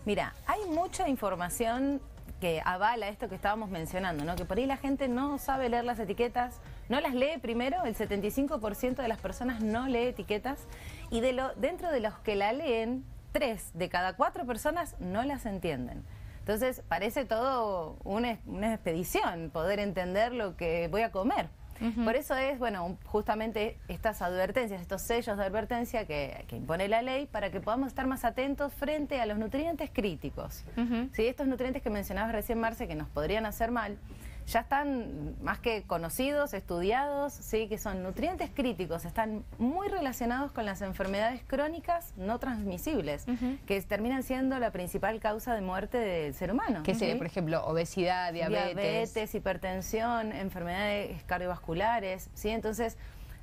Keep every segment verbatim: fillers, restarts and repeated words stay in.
Mira, hay mucha información que avala esto que estábamos mencionando, ¿no? Que por ahí la gente no sabe leer las etiquetas, no las lee primero, el setenta y cinco por ciento de las personas no lee etiquetas, y de lo, dentro de los que la leen, tres de cada cuatro personas no las entienden. Entonces parece todo una, una expedición poder entender lo que voy a comer. Uh-huh. Por eso es, bueno, justamente estas advertencias, estos sellos de advertencia que, que impone la ley para que podamos estar más atentos frente a los nutrientes críticos. Uh-huh. ¿Sí? Estos nutrientes que mencionabas recién, Marce, que nos podrían hacer mal, ya están más que conocidos, estudiados, ¿sí? Que son nutrientes críticos, están muy relacionados con las enfermedades crónicas no transmisibles, uh-huh. que terminan siendo la principal causa de muerte del ser humano. ¿Qué sería, ¿sí? por ejemplo, obesidad, diabetes? Diabetes, hipertensión, enfermedades cardiovasculares, ¿sí? Entonces,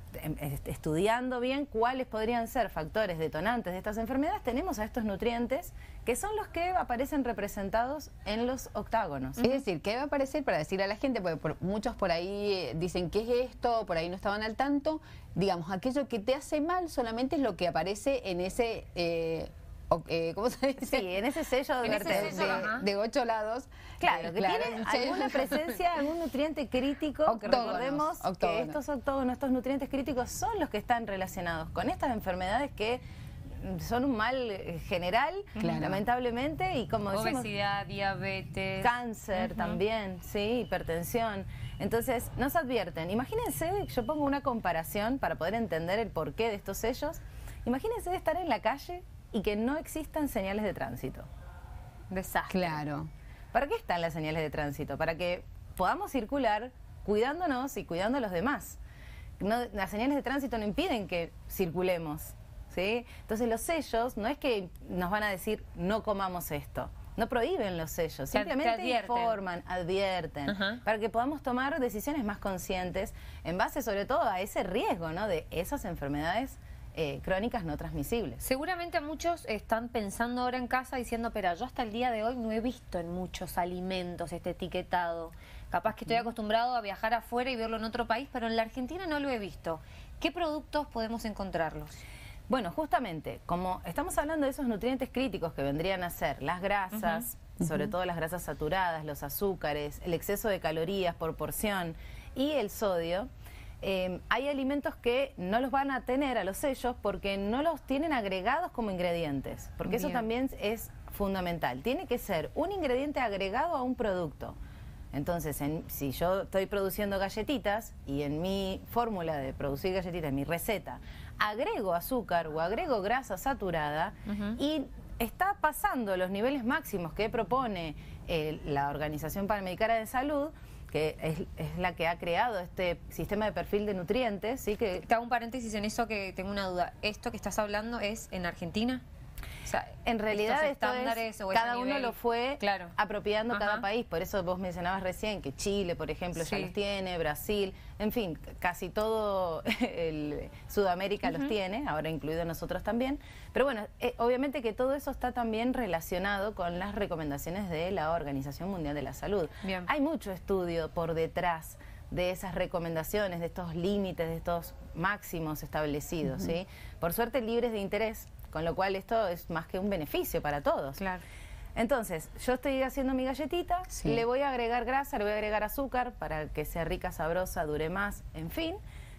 estudiando bien cuáles podrían ser factores detonantes de estas enfermedades, tenemos a estos nutrientes que son los que aparecen representados en los octágonos. Es decir, ¿qué va a aparecer para decirle a la gente? Porque por, muchos por ahí dicen, ¿qué es esto? Por ahí no estaban al tanto. Digamos, aquello que te hace mal solamente es lo que aparece en ese... Eh, Eh, ¿cómo se dice? Sí, en ese sello de, ese sello, de, de ocho lados. Claro, eh, que claro, tiene alguna presencia, algún nutriente crítico, octógonos, que recordemos octógonos. que estos octógonos, estos nutrientes críticos son los que están relacionados con estas enfermedades que son un mal general, claro. lamentablemente, y como decimos, obesidad, diabetes, cáncer uh-huh. también, sí, hipertensión. Entonces, nos advierten, imagínense, yo pongo una comparación para poder entender el porqué de estos sellos. Imagínense estar en la calle y que no existan señales de tránsito. Desastre. Claro. ¿Para qué están las señales de tránsito? Para que podamos circular cuidándonos y cuidando a los demás. No, las señales de tránsito no impiden que circulemos, ¿sí? Entonces los sellos no es que nos van a decir no comamos esto. No prohíben los sellos, simplemente advierten. informan, advierten, uh-huh. para que podamos tomar decisiones más conscientes en base sobre todo a ese riesgo, ¿no? De esas enfermedades Eh, crónicas no transmisibles. Seguramente muchos están pensando ahora en casa diciendo, pero yo hasta el día de hoy no he visto en muchos alimentos este etiquetado. Capaz que estoy acostumbrado a viajar afuera y verlo en otro país, pero en la Argentina no lo he visto. ¿Qué productos podemos encontrarlos? Bueno, justamente, como estamos hablando de esos nutrientes críticos que vendrían a ser las grasas, uh-huh. sobre uh-huh. todo las grasas saturadas, los azúcares, el exceso de calorías por porción y el sodio, Eh, hay alimentos que no los van a tener a los sellos porque no los tienen agregados como ingredientes, porque Bien. Eso también es fundamental. Tiene que ser un ingrediente agregado a un producto. Entonces, en, si yo estoy produciendo galletitas y en mi fórmula de producir galletitas, en mi receta, agrego azúcar o agrego grasa saturada uh-huh. y está pasando los niveles máximos que propone eh, la Organización Panamericana de Salud, que es, es la que ha creado este sistema de perfil de nutrientes, ¿sí? Que te hago un paréntesis en eso que tengo una duda. ¿Esto que estás hablando es en Argentina? O sea, en realidad esto es, o cada es uno lo fue claro. apropiando Ajá. cada país. Por eso vos mencionabas recién que Chile, por ejemplo, sí. ya los tiene, Brasil, en fin, casi todo el Sudamérica uh-huh. los tiene, ahora incluido nosotros también. Pero bueno, eh, obviamente que todo eso está también relacionado con las recomendaciones de la Organización Mundial de la Salud. Bien. Hay mucho estudio por detrás de esas recomendaciones, de estos límites, de estos máximos establecidos, uh-huh. ¿sí? Por suerte libres de interés, con lo cual esto es más que un beneficio para todos. Claro. Entonces, yo estoy haciendo mi galletita, sí. le voy a agregar grasa, le voy a agregar azúcar para que sea rica, sabrosa, dure más, en fin.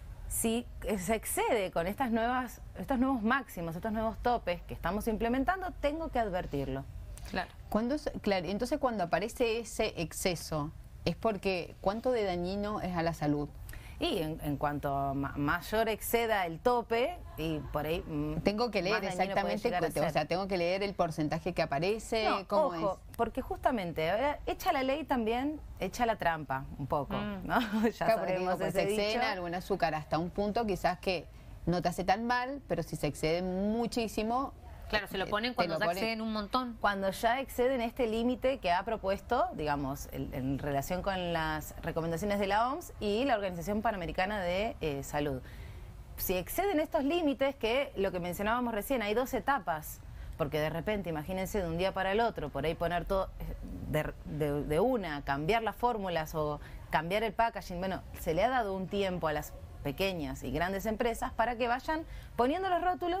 Si se excede con estas nuevas, estos nuevos máximos, estos nuevos topes que estamos implementando, tengo que advertirlo. Claro. Cuando es, claro, entonces cuando aparece ese exceso, es porque ¿cuánto de dañino es a la salud? Y en, en cuanto ma mayor exceda el tope, y por ahí... Tengo que leer exactamente, o sea, tengo que leer el porcentaje que aparece, no, ¿cómo ojo, es? Porque justamente, ahora, echa la ley también, echa la trampa un poco, mm. ¿no? Ya claro, sabemos porque, ese se excede dicho. algún azúcar hasta un punto quizás que no te hace tan mal, pero si se excede muchísimo... Claro, se lo ponen cuando ya exceden un montón. Cuando ya exceden este límite que ha propuesto, digamos, en, en relación con las recomendaciones de la O M S y la Organización Panamericana de eh, Salud. Si exceden estos límites, que lo que mencionábamos recién, hay dos etapas, porque de repente, imagínense, de un día para el otro, por ahí poner todo de, de, de una, cambiar las fórmulas o cambiar el packaging, bueno, se le ha dado un tiempo a las pequeñas y grandes empresas para que vayan poniendo los rótulos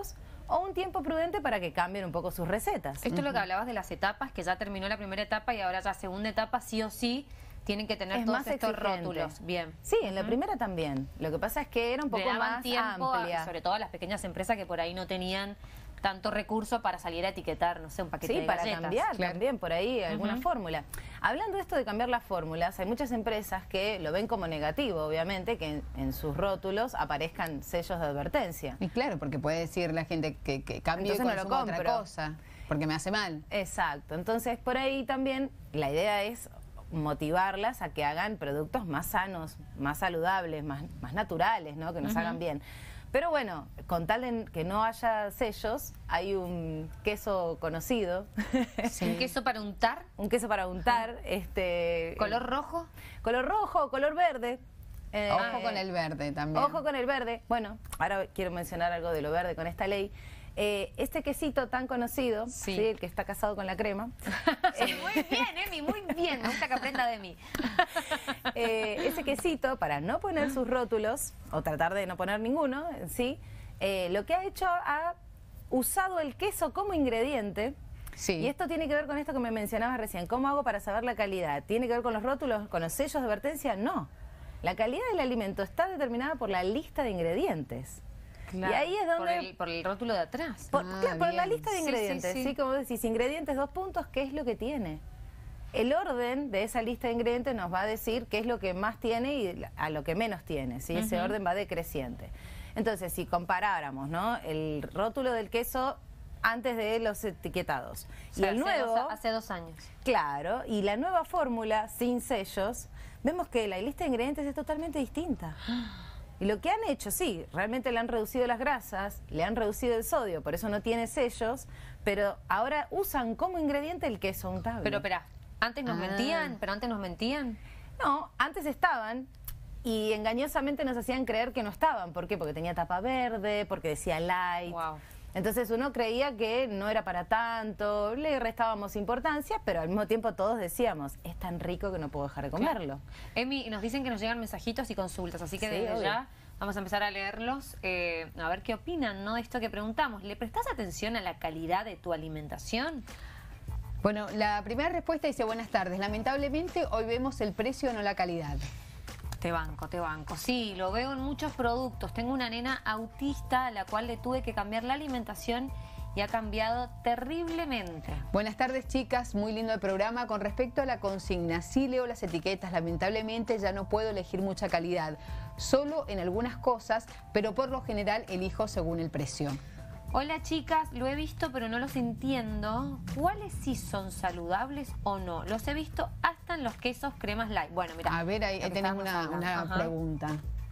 o un tiempo prudente para que cambien un poco sus recetas. Esto es lo que hablabas de las etapas, que ya terminó la primera etapa y ahora ya segunda etapa, sí o sí, tienen que tener Es todos más estos exigente. rótulos. Bien. Sí, en la primera también. Lo que pasa es que era un Le poco daban más tiempo, a- amplia. sobre todo a las pequeñas empresas que por ahí no tenían tanto recurso para salir a etiquetar, no sé, un paquete Sí, de para galletas. cambiar Claro. también por ahí alguna Ujú. fórmula. Hablando de esto de cambiar las fórmulas, hay muchas empresas que lo ven como negativo, obviamente, que en, en sus rótulos aparezcan sellos de advertencia. Y claro, porque puede decir la gente que, que cambie y Entonces no lo consuma otra compro. cosa, porque me hace mal. Exacto. Entonces, por ahí también la idea es motivarlas a que hagan productos más sanos, más saludables, más, más naturales, ¿no? Que nos Ujú. hagan bien. Pero bueno, con tal de que no haya sellos, hay un queso conocido, ¿Un queso para untar? un queso para untar, este ¿Color rojo? color rojo, color verde. Eh, Ojo eh, con el verde también. Ojo con el verde. Bueno, ahora quiero mencionar algo de lo verde con esta ley. Eh, este quesito tan conocido, Sí. ¿sí? El que está casado con la crema, Sí, muy bien, Emi, muy bien. Me gusta que aprenda de mí. eh, ese quesito, para no poner sus rótulos, o tratar de no poner ninguno en sí, eh, lo que ha hecho, ha usado el queso como ingrediente. Sí. Y esto tiene que ver con esto que me mencionabas recién. ¿Cómo hago para saber la calidad? ¿Tiene que ver con los rótulos, con los sellos de advertencia? No. La calidad del alimento está determinada por la lista de ingredientes. Y ahí es Por donde... el, por el rótulo de atrás. Por, Ah, claro, por la bien. lista de Sí, sí, ingredientes, sí. sí, como decís, ingredientes, dos puntos, ¿qué es lo que tiene? El orden de esa lista de ingredientes nos va a decir qué es lo que más tiene y a lo que menos tiene, ¿sí? Ese Ujú. orden va decreciente. Entonces, si comparáramos, ¿no? El rótulo del queso antes de los etiquetados O y sea, el hace nuevo, dos- hace dos años. claro, y la nueva fórmula sin sellos, vemos que la lista de ingredientes es totalmente distinta. Y lo que han hecho, sí, realmente le han reducido las grasas, le han reducido el sodio, por eso no tiene sellos, pero ahora usan como ingrediente el queso untable. Pero espera, antes nos Ah. mentían, pero antes nos mentían. No, antes estaban y engañosamente nos hacían creer que no estaban. ¿Por qué? Porque tenía tapa verde, porque decía light. Wow. Entonces uno creía que no era para tanto, le restábamos importancia, pero al mismo tiempo todos decíamos, es tan rico que no puedo dejar de comerlo. Emi, nos dicen que nos llegan mensajitos y consultas, así que Sí, desde obvio. ya vamos a empezar a leerlos, eh, a ver qué opinan, ¿no? De esto que preguntamos. ¿Le prestás atención a la calidad de tu alimentación? Bueno, la primera respuesta dice, buenas tardes. Lamentablemente hoy vemos el precio, no la calidad. Te banco, te banco. Sí, lo veo en muchos productos. Tengo una nena autista a la cual le tuve que cambiar la alimentación y ha cambiado terriblemente. Buenas tardes, chicas. Muy lindo el programa. Con respecto a la consigna, sí leo las etiquetas. Lamentablemente ya no puedo elegir mucha calidad. Solo en algunas cosas, pero por lo general elijo según el precio. Hola chicas, lo he visto pero no los entiendo. ¿Cuáles sí son saludables o no? Los he visto hasta en los quesos cremas light. Bueno, mira. A ver, ahí, ahí tenés una, una Ajá. pregunta.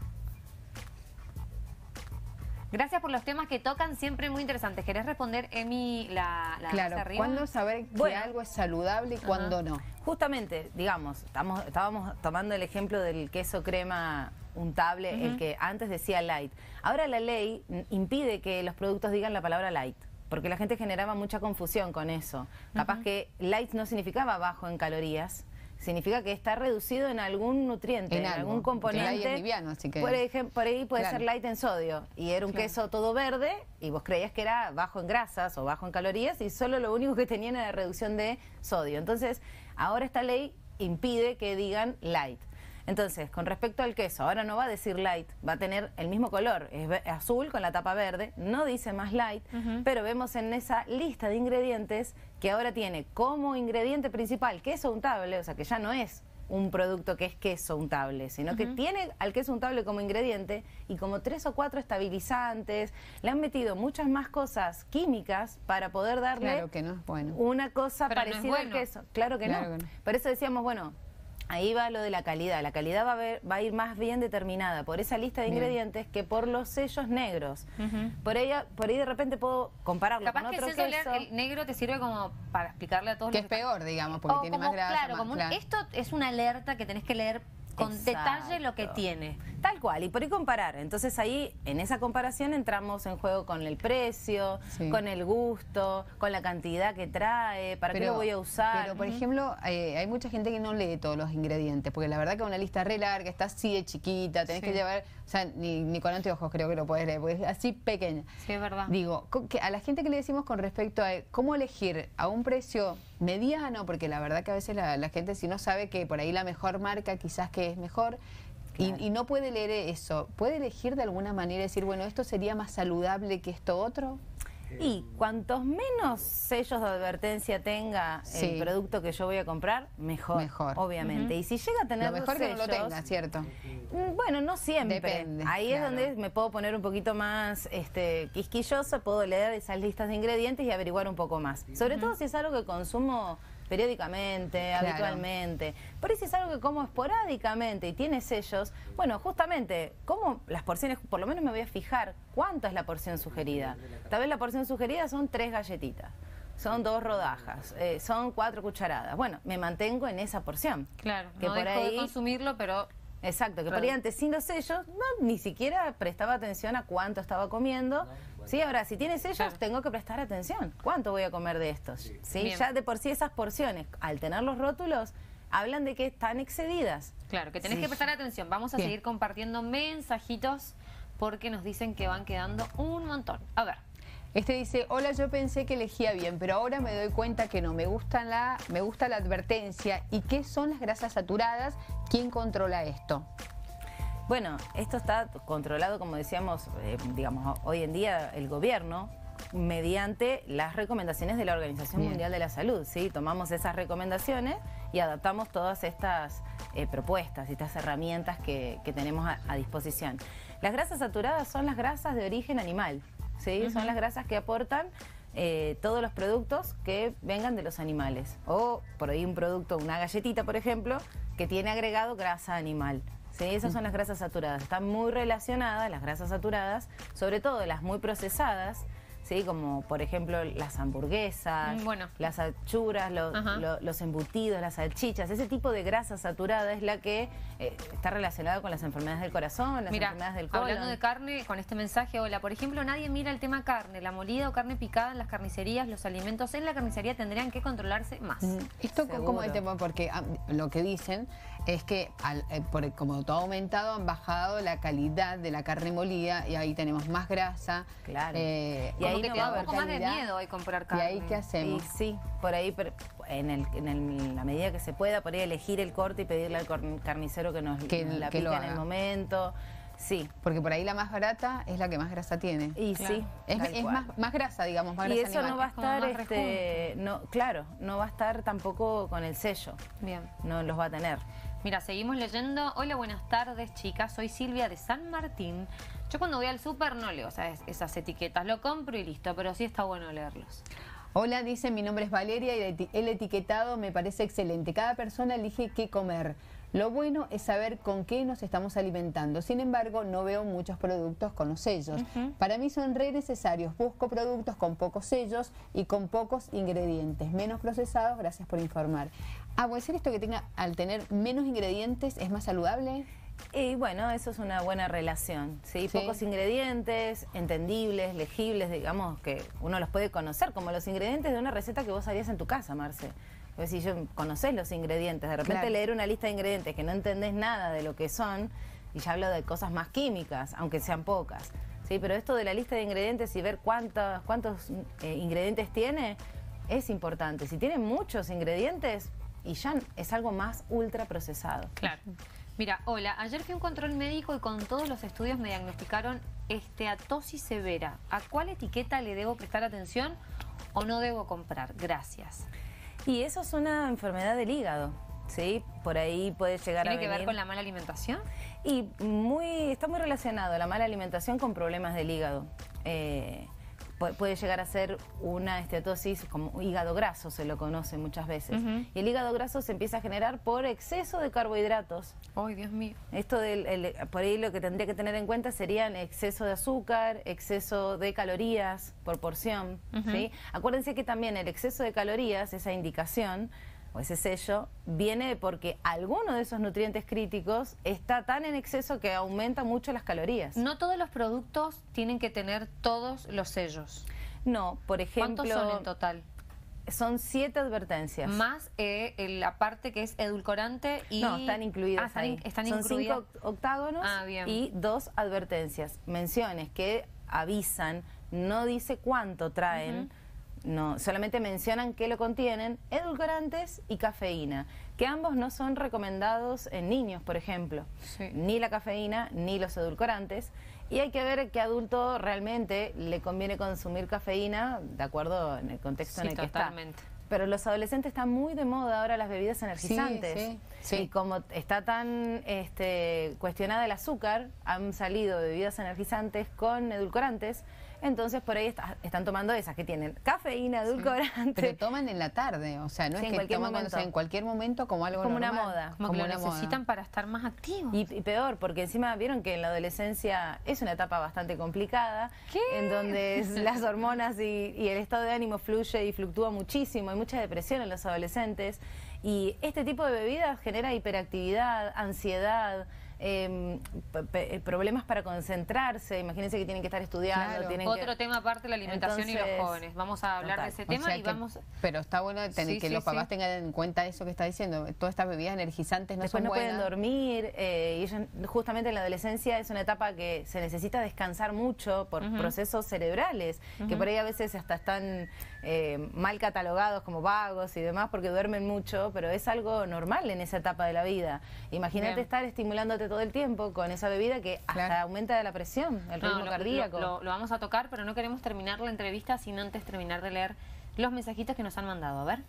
Gracias por los temas que tocan, siempre muy interesantes. ¿Querés responder, Emi, la, la Claro, de arriba? ¿cuándo saber que Bueno. algo es saludable y cuándo no? Justamente, digamos, estamos, estábamos tomando el ejemplo del queso crema untable, Ujú. el que antes decía light. Ahora la ley mm, impide que los productos digan la palabra light, porque la gente generaba mucha confusión con eso. Capaz Ujú. que light no significaba bajo en calorías, significa que está reducido en algún nutriente, En en, algo, algún porque componente. light es liviano, así que- Por ejem- por ahí puede Claro. ser light en sodio, y era un Claro. queso todo verde, y vos creías que era bajo en grasas o bajo en calorías, y solo lo único que tenían era reducción de sodio. Entonces, ahora esta ley impide que digan light. Entonces, con respecto al queso, ahora no va a decir light, va a tener el mismo color, es ve- azul con la tapa verde, no dice más light, Ujú. pero vemos en esa lista de ingredientes que ahora tiene como ingrediente principal queso untable, o sea que ya no es un producto que es queso untable, sino que Ujú. tiene al queso untable como ingrediente y como tres o cuatro estabilizantes, le han metido muchas más cosas químicas para poder darle Claro que no es bueno. una cosa Pero no es parecida al bueno. queso. Claro que, Claro no. que no. Por eso decíamos, bueno, ahí va lo de la calidad. La calidad va a, ver- va a ir más bien determinada por esa lista de Bien. ingredientes que por los sellos negros. Ujú. Por ella, por ahí de repente puedo compararlo Capaz con que otro el sello queso. el negro te sirve como para explicarle a todos Que los es peor, digamos, porque O tiene como, más grasa. Claro, más- como un- claro. esto es una alerta que tenés que leer con Exacto. detalle lo que tiene. Tal cual, y por ahí comparar. Entonces ahí, en esa comparación, entramos en juego con el precio, Sí. con el gusto, con la cantidad que trae, para qué lo voy a usar. Pero, por ejemplo, eh, hay mucha gente que no lee todos los ingredientes, porque la verdad que una lista re larga, está así de chiquita, tenés Sí. que llevar, o sea, ni, ni con anteojos creo que lo podés leer, porque es así pequeña. Sí, es verdad. Digo, co- que a la gente que le decimos con respecto a cómo elegir a un precio mediano, porque la verdad que a veces la, la gente si no sabe que por ahí la mejor marca quizás que es mejor, y, y no puede leer eso, ¿puede elegir de alguna manera y decir, bueno, esto sería más saludable que esto otro? Y cuantos menos sellos de advertencia tenga Sí. el producto que yo voy a comprar, mejor, Mejor. obviamente. Y si llega a tener Lo mejor que no sellos, lo tenga, ¿cierto? mm, bueno, no siempre. Depende, Ahí claro. es donde me puedo poner un poquito más este, quisquillosa, puedo leer esas listas de ingredientes y averiguar un poco más. Sobre todo si es algo que consumo periódicamente, Claro. habitualmente. Por ahí si es algo que como esporádicamente y tiene sellos, bueno, justamente, como las porciones, por lo menos me voy a fijar cuánto es la porción sugerida. Tal vez la porción sugerida son tres galletitas, son dos rodajas, eh, son cuatro cucharadas. Bueno, me mantengo en esa porción. Claro, que no por dejo ahí- de consumirlo, pero Exacto, que por Claro. ahí antes sin los sellos no ni siquiera prestaba atención a cuánto estaba comiendo. Sí, ahora si tiene sellos Claro. tengo que prestar atención. ¿Cuánto voy a comer de estos? Sí, Bien. ya de por sí esas porciones, al tener los rótulos, hablan de que están excedidas. claro, que tenés Sí. que prestar atención. Vamos a Bien. seguir compartiendo mensajitos porque nos dicen que van quedando un montón. A ver. Este dice, hola, yo pensé que elegía bien, pero ahora me doy cuenta que no, me gusta la, me gusta la advertencia. ¿Y qué son las grasas saturadas? ¿Quién controla esto? Bueno, esto está controlado, como decíamos, eh, digamos, hoy en día el gobierno, mediante las recomendaciones de la Organización Bien. Mundial de la Salud, ¿sí? Tomamos esas recomendaciones y adaptamos todas estas eh, propuestas y estas herramientas que, que tenemos a, a disposición. Las grasas saturadas son las grasas de origen animal, ¿sí? Son las grasas que aportan eh, todos los productos que vengan de los animales. O por ahí un producto, una galletita, por ejemplo, que tiene agregado grasa animal. Sí, esas son las grasas saturadas. Están muy relacionadas las grasas saturadas, sobre todo las muy procesadas, ¿sí? Como por ejemplo las hamburguesas, Mm, bueno. las achuras, lo- Ajá. lo- los embutidos, las salchichas. Ese tipo de grasa saturada es la que eh, está relacionada con las enfermedades del corazón, las Mira, enfermedades del colon. hablando de carne, con este mensaje, hola, por ejemplo, nadie mira el tema carne, la molida o carne picada en las carnicerías, los alimentos en la carnicería tendrían que controlarse más. Mm, Esto co- como el Seguro. tema, porque ah, lo que dicen es que al- eh, por- como todo ha aumentado, han bajado la calidad de la carne molida y ahí tenemos más grasa. Claro. eh, Y Como ahí que no te va da a un haber poco más de calidad. miedo hoy comprar ¿Y carne. ahí qué hacemos? Y sí, por ahí, per- en, el, en el- la medida que se pueda, por ahí elegir el corte y pedirle al cor- carnicero que nos, Que- nos la que lo pique en el haga. momento. Sí, Porque por ahí la más barata es la que más grasa tiene. y Claro. sí. Es, tal es cual. más, más grasa, digamos, más Y grasa eso no animal. va a Es como estar, más este, no, claro, no va a estar tampoco con el sello. Bien. No los va a tener. Mira, seguimos leyendo. Hola, buenas tardes, chicas. Soy Silvia de San Martín. Yo cuando voy al súper no leo, o sea, es- esas etiquetas. Lo compro y listo, pero sí está bueno leerlos. Hola, dice, mi nombre es Valeria y el eti- el etiquetado me parece excelente. Cada persona elige qué comer. Lo bueno es saber con qué nos estamos alimentando. Sin embargo, no veo muchos productos con los sellos. Para mí son re necesarios. Busco productos con pocos sellos y con pocos ingredientes, menos procesados. Gracias por informar. Ah, ¿puede ser esto que tenga, al tener menos ingredientes, es más saludable? Y bueno, eso es una buena relación, ¿sí? Sí. Pocos ingredientes, entendibles, legibles, digamos, que uno los puede conocer, como los ingredientes de una receta que vos harías en tu casa, Marce. Es decir, yo conocés los ingredientes, de repente Claro. leer una lista de ingredientes que no entendés nada de lo que son, y ya hablo de cosas más químicas, aunque sean pocas, ¿sí? Pero esto de la lista de ingredientes y ver cuántos, cuántos eh, ingredientes tiene, es importante. Si tiene muchos ingredientes, y ya es algo más ultra procesado. Claro. Mira, hola, ayer fui a un control médico y con todos los estudios me diagnosticaron esteatosis severa. ¿A cuál etiqueta le debo prestar atención o no debo comprar? Gracias. Y eso es una enfermedad del hígado, ¿sí? Por ahí puede llegar a ¿Tiene que ver venir- con la mala alimentación? Y muy, está muy relacionado la mala alimentación con problemas del hígado. Eh, pu- puede llegar a ser una esteatosis como hígado graso, se lo conoce muchas veces. Ujú. Y el hígado graso se empieza a generar por exceso de carbohidratos. Ay, Dios mío. Esto del, el- por ahí lo que tendría que tener en cuenta serían exceso de azúcar, exceso de calorías por porción, Ujú. ¿sí? Acuérdense que también el exceso de calorías, esa indicación, o ese sello, viene porque alguno de esos nutrientes críticos está tan en exceso que aumenta mucho las calorías. No todos los productos tienen que tener todos los sellos. No, por ejemplo... ¿Cuántos son en total? Son siete advertencias. Más eh, la parte que es edulcorante y... No, están incluidas ah, están, ahí. están Son incluidas. cinco octágonos ah, bien. y dos advertencias. Menciones que avisan, no dice cuánto traen, uh-huh. no, solamente mencionan que lo contienen, edulcorantes y cafeína, que ambos no son recomendados en niños, por ejemplo. Sí. Ni la cafeína ni los edulcorantes. Y hay que ver qué adulto realmente le conviene consumir cafeína de acuerdo en el contexto sí, en el que totalmente. está. Pero los adolescentes están muy de moda ahora las bebidas energizantes. Sí, sí, sí. Y como está tan este, cuestionada el azúcar, han salido bebidas energizantes con edulcorantes. Entonces por ahí está, están tomando esas que tienen cafeína, edulcorante. Sí. Pero toman en la tarde, o sea, no sí, es en que toman momento. Cuando, en cualquier momento como algo como normal. una moda. Como, como que lo una necesitan moda. para estar más activos. Y, y peor, porque encima vieron que en la adolescencia es una etapa bastante complicada, ¿Qué? en donde las hormonas y, y el estado de ánimo fluye y fluctúa muchísimo, hay mucha depresión en los adolescentes, y este tipo de bebidas genera hiperactividad, ansiedad, eh, problemas para concentrarse. Imagínense que tienen que estar estudiando. Claro. Tienen Otro que... tema aparte de la alimentación Entonces, y los jóvenes. Vamos a hablar total. de ese O tema sea y que- vamos... Pero está bueno tener Sí, que sí, los papás sí. tengan en cuenta eso que está diciendo. Todas estas bebidas energizantes no Después son no buenas. pueden dormir, eh, y ellos justamente en la adolescencia es una etapa que se necesita descansar mucho por Ujú. procesos cerebrales, que Ujú. por ahí a veces hasta están eh, mal catalogados como vagos y demás porque duermen mucho, pero es algo normal en esa etapa de la vida. Imagínate Bien. estar estimulándote todo el tiempo con esa bebida que hasta Claro. aumenta la presión, el No, ritmo lo, cardíaco. lo- lo- lo vamos a tocar, pero no queremos terminar la entrevista sin antes terminar de leer los mensajitos que nos han mandado. A ver.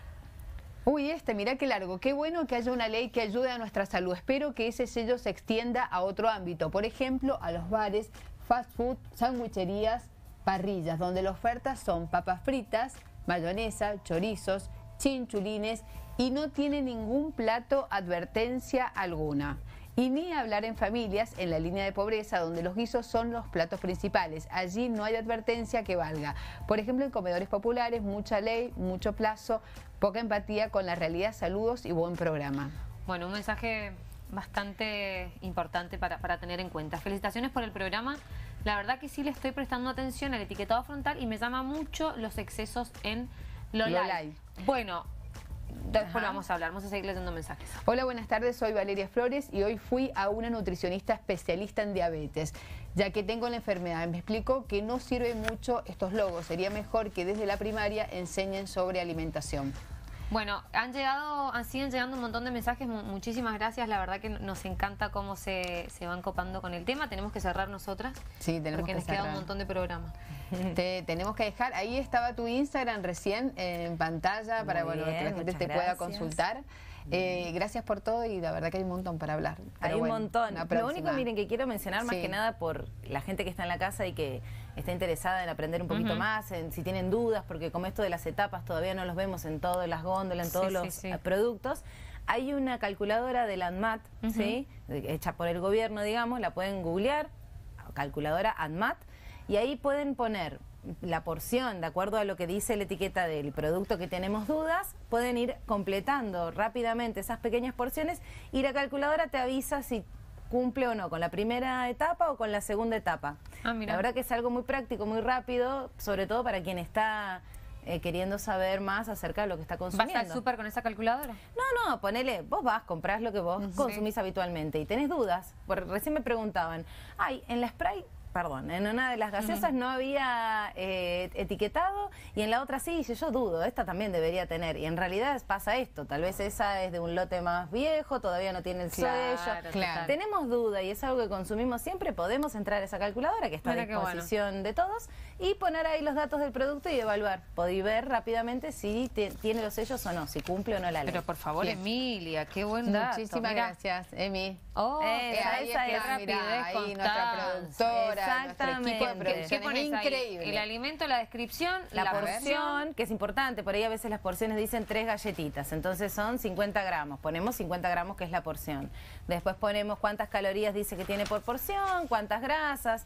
Uy, este, mirá qué largo. Qué bueno que haya una ley que ayude a nuestra salud. Espero que ese sello se extienda a otro ámbito. Por ejemplo, a los bares, fast food, sandwicherías, parrillas, donde las ofertas son papas fritas, mayonesa, chorizos, chinchulines y no tiene ningún plato advertencia alguna. Y ni hablar en familias en la línea de pobreza, donde los guisos son los platos principales. Allí no hay advertencia que valga. Por ejemplo, en comedores populares, mucha ley, mucho plazo, poca empatía con la realidad. Saludos y buen programa. Bueno, un mensaje bastante importante para, para tener en cuenta. Felicitaciones por el programa. La verdad que sí le estoy prestando atención al etiquetado frontal y me llama mucho los excesos en Lolay. Lolay. Bueno, después Ajá. lo vamos a hablar. Vamos a seguir leyendo mensajes. Hola, buenas tardes, soy Valeria Flores y hoy fui a una nutricionista especialista en diabetes, ya que tengo la enfermedad. Me explicó que no sirve mucho estos logos, sería mejor que desde la primaria enseñen sobre alimentación. Bueno, han llegado, han siguen llegando un montón de mensajes, mu- muchísimas gracias, la verdad que nos encanta cómo se, se van copando con el tema, tenemos que cerrar nosotras, Sí, tenemos porque que nos queda un cerrar. montón de programa. Te tenemos que dejar, ahí estaba tu Instagram recién eh, en pantalla Muy para bueno, bien, que la gente muchas te pueda gracias. consultar. Eh, gracias por todo y la verdad que hay un montón para hablar. Pero Hay un bueno, montón. una Lo próxima. único, miren, que quiero mencionar más Sí. que nada por la gente que está en la casa y que está interesada en aprender un poquito Ujú. más, en si tienen dudas, porque como esto de las etapas todavía no los vemos en todas las góndolas, en todos Sí, sí, los sí. eh, productos. Hay una calculadora de la ANMAT, Ujú. ¿sí? Hecha por el gobierno, digamos, la pueden googlear, calculadora ANMAT, y ahí pueden poner la porción, de acuerdo a lo que dice la etiqueta del producto que tenemos dudas, pueden ir completando rápidamente esas pequeñas porciones y la calculadora te avisa si cumple o no con la primera etapa o con la segunda etapa. Ah, mira. La verdad que es algo muy práctico, muy rápido, sobre todo para quien está eh, queriendo saber más acerca de lo que está ¿Vas consumiendo. al súper con esa calculadora? No, no, ponele, vos vas, comprás lo que vos Sí. consumís habitualmente y tenés dudas. Por, recién me preguntaban, ay, en la Sprite, perdón, en una de las gaseosas no había eh, etiquetado y en la otra sí, y yo, yo dudo, esta también debería tener. Y en realidad pasa esto, tal vez esa es de un lote más viejo, todavía no tiene el Claro, sello. claro. Tenemos duda y es algo que consumimos siempre, podemos entrar a esa calculadora que está Mira a qué bueno. disposición de todos y poner ahí los datos del producto y evaluar. Podéis ver rápidamente si te- tiene los sellos o no, si cumple o no la ley. Pero por favor, Bien. Emilia, qué buen dato. Muchísimas Mirá. gracias, Emi. Oh, Eh, esa, ahí esa está, es mirá, rapidez, ahí nuestra constancia. productora, nuestro equipo de Exactamente. producción ¿Qué es pones ahí? increíble. El alimento, la descripción, La, la, porción, que es importante, por ahí a veces las porciones dicen tres galletitas, entonces son cincuenta gramos, ponemos cincuenta gramos que es la porción. Después ponemos cuántas calorías dice que tiene por porción, cuántas grasas,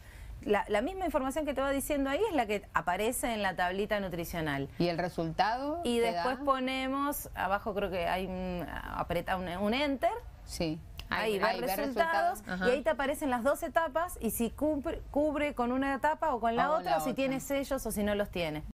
la, la misma información que te va diciendo ahí es la que aparece en la tablita nutricional. ¿Y el resultado? Y te después da? ponemos, abajo creo que hay un, apreta un, un enter. Sí. Ahí, ver resultados, Ajá. y ahí te aparecen las dos etapas y si cubre, cubre con una etapa o con la O otra, la o si otra. tiene sellos o si no los tiene.